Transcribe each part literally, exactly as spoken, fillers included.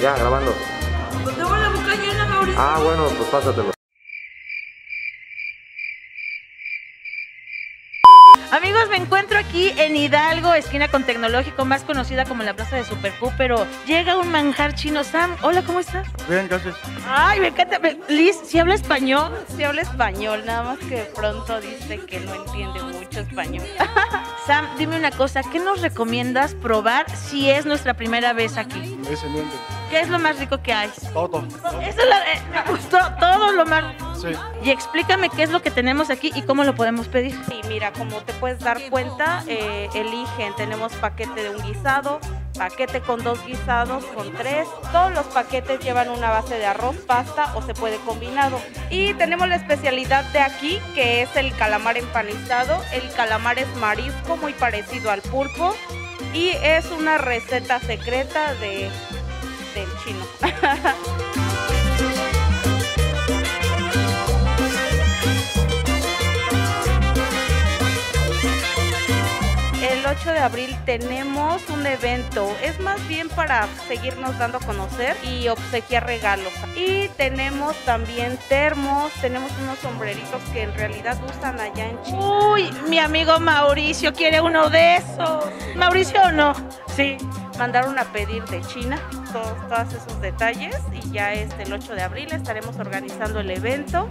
Ya, grabando. Pues tengo la boca llena, Mauricio. Ah, bueno, pues pásatelo. Amigos, me encuentro aquí en Hidalgo, esquina con Tecnológico, más conocida como la Plaza de Supercu, pero llega un manjar chino. Sam, hola, ¿cómo estás? Bien, gracias. Ay, me encanta. Liz, ¿sí habla español? Sí habla español, nada más que de pronto dice que no entiende mucho español. Sam, dime una cosa, ¿qué nos recomiendas probar si es nuestra primera vez aquí? Excelente. ¿Qué es lo más rico que hay? Todo. Eso es la- eh, me gustó todo lo más. Sí. Y explícame qué es lo que tenemos aquí y cómo lo podemos pedir. Y mira, como te puedes dar cuenta, eh, eligen, tenemos paquete de un guisado, paquete con dos guisados, con tres. Todos los paquetes llevan una base de arroz, pasta o se puede combinado. Y tenemos la especialidad de aquí, que es el calamar empanizado. El calamar es marisco, muy parecido al pulpo. Y es una receta secreta de, del chino. El ocho de abril tenemos un evento, es más bien para seguirnos dando a conocer y obsequiar regalos. Y tenemos también termos, tenemos unos sombreritos que en realidad usan allá en China. Uy, mi amigo Mauricio quiere uno de esos. ¿Mauricio o no? Sí. Mandaron a pedir de China todos, todos esos detalles y ya este, el ocho de abril estaremos organizando el evento.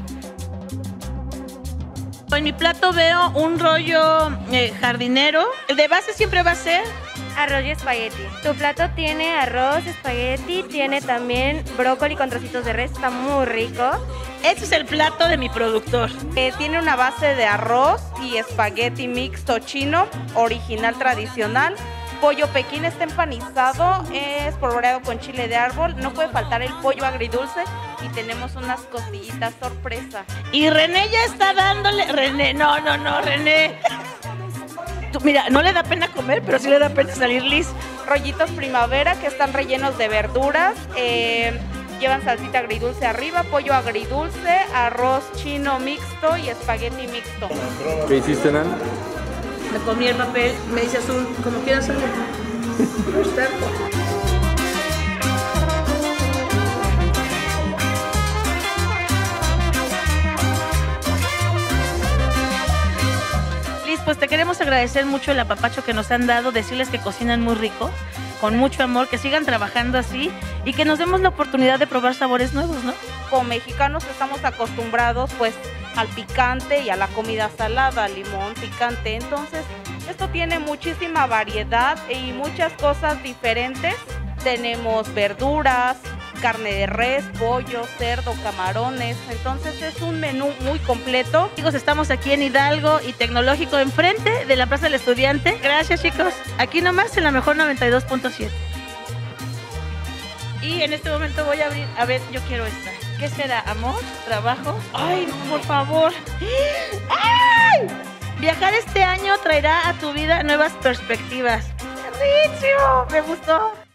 En mi plato veo un rollo eh, jardinero. El de base siempre va a ser Arroz y espagueti. Tu plato tiene arroz, espagueti, tiene también brócoli con trocitos de res, está muy rico. Ese es el plato de mi productor. Eh, tiene una base de arroz y espagueti mixto chino, original tradicional. Pollo Pekín está empanizado, es polvoreado con chile de árbol. No puede faltar el pollo agridulce y tenemos unas costillitas sorpresa. Y René ya está dándole. René, no, no, no, René. Tú, mira, no le da pena comer, pero sí le da pena salir Liz. Rollitos primavera que están rellenos de verduras. Eh, llevan salsita agridulce arriba, pollo agridulce, arroz chino mixto y espagueti mixto. ¿Qué hiciste, Nan? Me comí el papel, me dice azul, como quieras salir. Liz, pues te queremos agradecer mucho el apapacho que nos han dado, decirles que cocinan muy rico, con mucho amor, que sigan trabajando así y que nos demos la oportunidad de probar sabores nuevos, ¿no? Como mexicanos estamos acostumbrados pues al picante y a la comida salada, limón, picante. Entonces, esto tiene muchísima variedad y muchas cosas diferentes. Tenemos verduras, carne de res, pollo, cerdo, camarones. Entonces, es un menú muy completo. Chicos, estamos aquí en Hidalgo y Tecnológico, enfrente de la Plaza del Estudiante. Gracias, chicos. Aquí nomás en la mejor noventa y dos punto siete. Y en este momento voy a abrir, a ver, yo quiero esta. ¿Qué será? ¿Amor? ¿Trabajo? ¡Ay, por favor! ¡Ay! Viajar este año traerá a tu vida nuevas perspectivas. ¡Ricio! Me gustó.